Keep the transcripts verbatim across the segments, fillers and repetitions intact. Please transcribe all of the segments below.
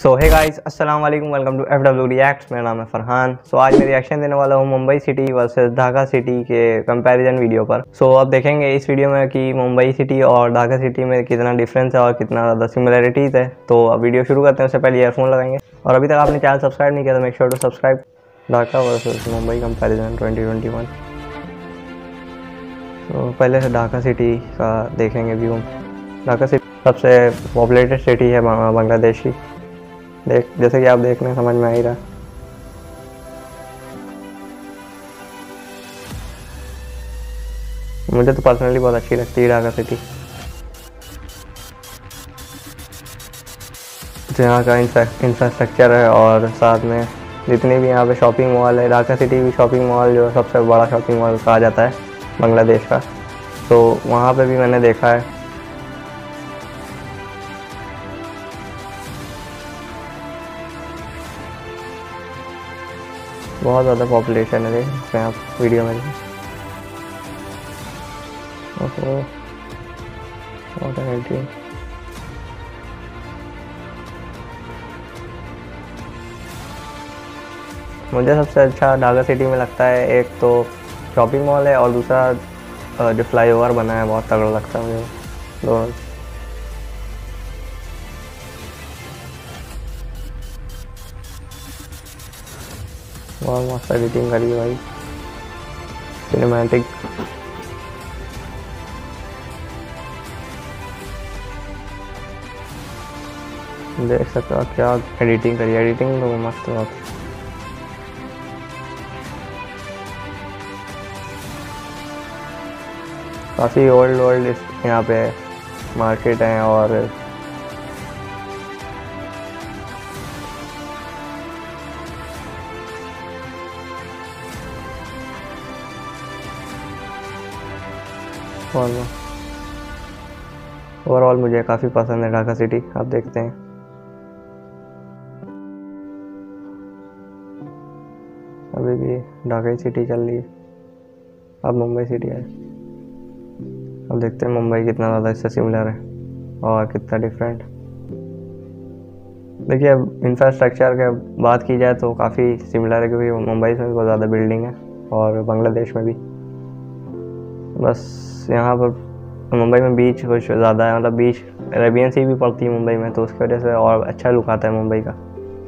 सो हे guys, अस्सलाम वालेकुम, welcome to F W reacts. मेरा नाम है फरहान। सो so, आज मैं रिएक्शन देने वाला हूँ Mumbai city versus Dhaka city के कंपैरिजन वीडियो पर। सो so, अब देखेंगे इस वीडियो में कि मुंबई सिटी और ढाका सिटी में कितना डिफरेंस है और कितना ज़्यादा सिमिलरिटीज़ है। तो अब वीडियो शुरू करते हैं, उससे पहले ईयरफोन लगाएंगे। और अभी तक आपने चैनल सब्सक्राइब नहीं किया तो make sure to subscribe. Dhaka versus Mumbai comparison twenty twenty one. तो पहले से ढाका सिटी का देखेंगे व्यू। ढाका सिटी सबसे पॉपुलेटेड सिटी है बांग्लादेश की। देख जैसे कि आप देख रहे हैं, समझ में आ ही रहा। मुझे तो पर्सनली बहुत अच्छी लगती है ढाका सिटी। यहाँ का इंफ्रास्ट्रक्चर है और साथ में जितने भी यहाँ पे शॉपिंग मॉल है, ढाका सिटी भी शॉपिंग मॉल जो सबसे बड़ा शॉपिंग मॉल कहा जाता है बांग्लादेश का। तो वहाँ पे भी मैंने देखा है। बहुत ज़्यादा पॉपुलेशन है, देख सकते हैं आप वीडियो में। ओहो, मुझे सबसे अच्छा ढाका सिटी में लगता है, एक तो शॉपिंग मॉल है और दूसरा जो फ्लाईओवर बना है बहुत तगड़ा लगता है मुझे दोनों। बहुत मस्त एडिटिंग करी है भाई, सिनेमैटिक। देख सकते हो क्या एडिटिंग करी है। एडिटिंग तो मस्त बहुत। काफ़ी ओल्ड ओल्ड यहाँ पे मार्केट है और ओवरऑल मुझे काफ़ी पसंद है ढाका सिटी। आप देखते हैं अभी भी ढाका ही सिटी चल रही है। अब मुंबई सिटी है। अब देखते हैं मुंबई कितना ज़्यादा इससे सिमिलर है और कितना डिफरेंट। देखिए, अब इंफ्रास्ट्रक्चर के बात की जाए तो काफ़ी सिमिलर है, क्योंकि मुंबई में बहुत ज़्यादा बिल्डिंग है और बांग्लादेश में भी। बस यहाँ पर मुंबई में बीच कुछ ज़्यादा है, मतलब बीच अरेबियन सी भी पड़ती है मुंबई में, तो उसकी वजह से और अच्छा लुक आता है मुंबई का।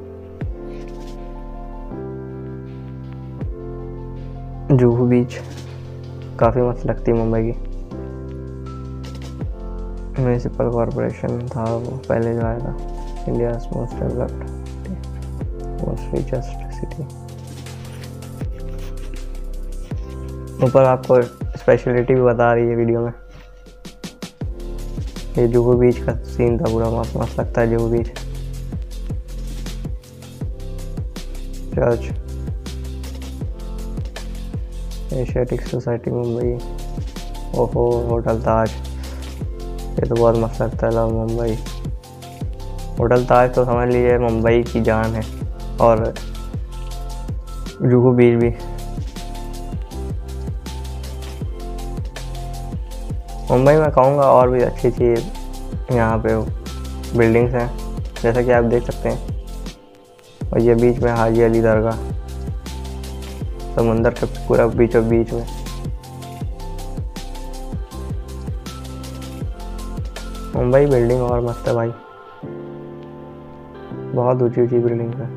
जुहू बीच काफ़ी मस्त लगती है मुंबई की। म्यूनिसिपल कॉरपोरेशन था वो पहले जो आया था, India most developed most richest city. ऊपर आपको स्पेशलिटी भी बता रही है वीडियो में। ये जुहू बीच का सीन था, पूरा मस्त मस्त लगता है Juhu beach. Church, Asiatic Society Mumbai. ओहो, होटल ताज, ये तो बहुत मस्त लगता है। लव मुंबई। होटल ताज तो समझ लीजिए मुंबई की जान है। और जुहू बीच भी। मुंबई में कहूँगा और भी अच्छी चीज़ यहाँ पे बिल्डिंग्स हैं, जैसा कि आप देख सकते हैं। और ये बीच में हाजी अली दरगाह, समुंदर के पूरा बीचों बीच में। मुंबई बिल्डिंग और मस्त है भाई, बहुत ऊंची ऊंची बिल्डिंग है।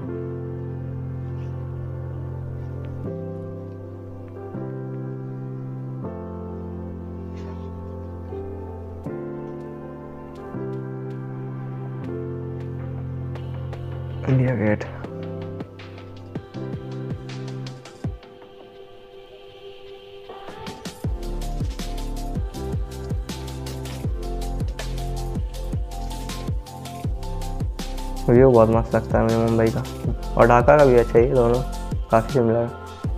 इंडिया गेट, व्यू बहुत मस्त लगता है मुझे मुंबई का। और ढाका का भी अच्छा ही, दोनों काफ़ी सिमिलर है।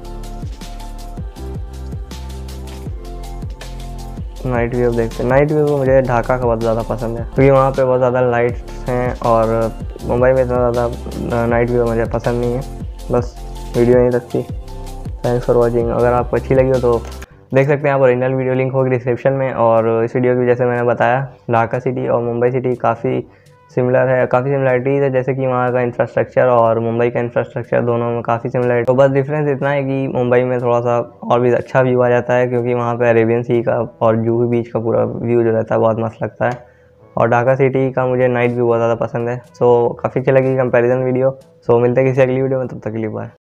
नाइट व्यू देखते हैं। नाइट व्यू मुझे ढाका का बहुत ज़्यादा पसंद है, क्योंकि वहाँ पे बहुत ज़्यादा लाइट्स हैं और मुंबई में इतना ज़्यादा नाइट व्यू मुझे पसंद नहीं है। बस वीडियो नहीं लगती। Thanks for watching. अगर आपको अच्छी लगी हो तो देख सकते हैं आप, ओरिजिनल वीडियो लिंक होगी डिस्क्रिप्शन में। और इस वीडियो की जैसे मैंने बताया, ढाका सिटी और मुंबई सिटी काफ़ी सिमिलर है, काफ़ी सिमिलरिटीज़ है, जैसे कि वहाँ का इंफ्रास्ट्रक्चर और मुंबई का इंफ्रास्ट्रक्चर दोनों में काफ़ी सिमिलरिटी। तो बस डिफरेंस इतना है कि मुंबई में थोड़ा सा और भी अच्छा व्यू आ जाता है, क्योंकि वहाँ पे अरेबियन सी का और जूहू बीच का पूरा व्यू जो रहता है बहुत मस्त लगता है। और ढाका सिटी का मुझे नाइट व्यू बहुत ज़्यादा पसंद है। सो काफ़ी अच्छी लगी कंपैरिजन वीडियो। सो मिलते हैं किसी अगली वीडियो में, तब तक के लिए बाय।